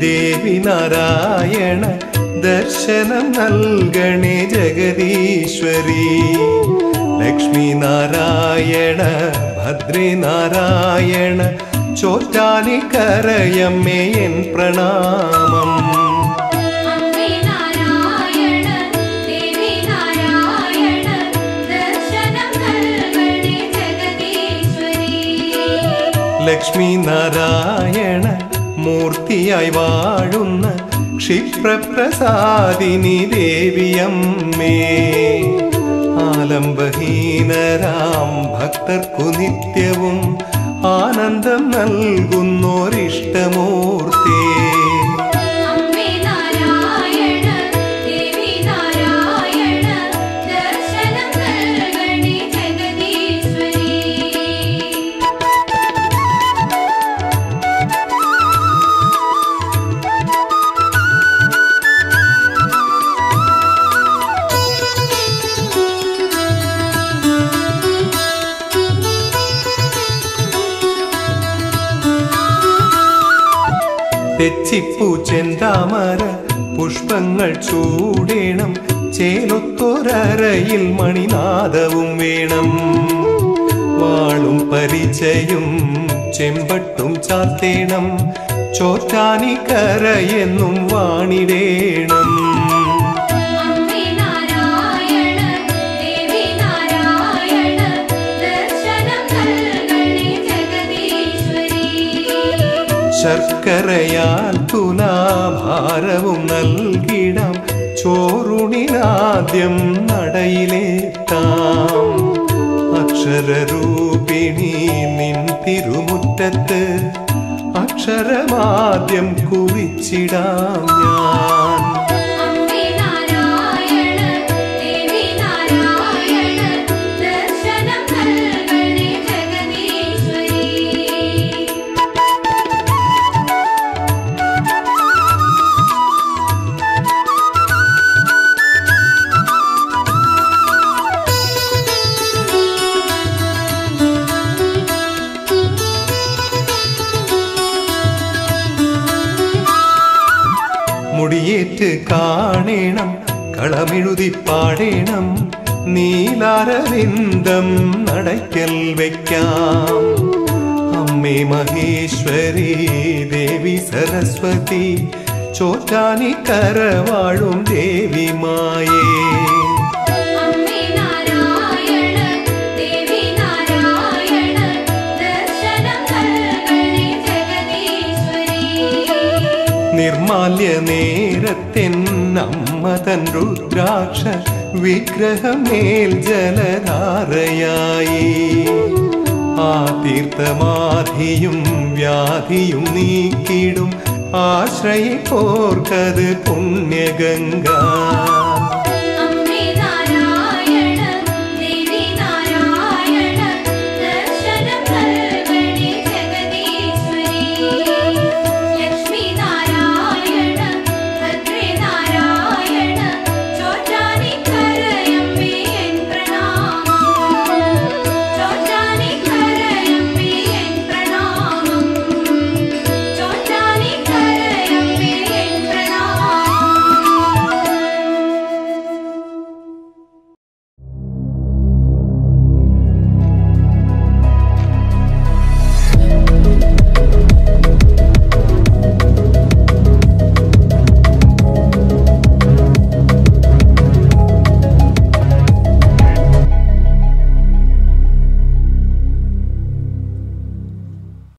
ദേവി നാരായണ ദർശനം നൽകണേ ജഗദീശ്വരി. ലക്ഷ്മി നാരായണ ഭദ്രേ നാരായണ ചോറ്റാനിക്കരയമ്മേ എൻ പ്രണാമം. ലക്ഷ്മി നാരായണ മൂർത്തിയായി വാഴുന്ന ക്ഷിപ്രപ്രസാദിനി ദേവിയമ്മേ. ആലംബഹീനരാം ഭക്തർക്കു നിത്യവും ആനന്ദം നൽകുന്നോരിഷ്ടമൂർത്തേ. തെച്ചിപ്പൂ ചെന്താമര പുഷ്പങ്ങൾ ചൂടേണം, ചേലൊത്തൊരയിൽ മണിനാദവും വേണം. വാളും പരിചയും ചെമ്പട്ടും ചാർത്തേണം, ചോറ്റാനിക്കരയെന്നും വാണിടേണം. ശർക്കരയാൽ തുലാഭാരവും നൽകിടാം, ചോറുണിനാദ്യം നടയിലെത്താം. അക്ഷരരൂപിണി നിൻ തിരുമുറ്റത്ത് അക്ഷരമാദ്യം കുറിച്ചിടാം ഞാൻ. മുടിയേറ്റ് കാണേണം, കളമെഴുതി പാടേണം, നീലാരവിന്ദം നടയ്ക്കൽ വയ്ക്കാം. അമ്മേ മഹേശ്വരി ദേവി സരസ്വതി ചോറ്റാനിക്കര വാഴും ദേവി മായേ. നിർമാല്യ നേരത്തിൻ അമ്മ തൻ രുദ്രാക്ഷ വിഗ്രഹമേൽ ജലധാരയായി. ആ തീർത്ഥമാധിയും വ്യാധിയും നീക്കിടും, ആശ്രയിപ്പോർക്കത് പുണ്യഗംഗ.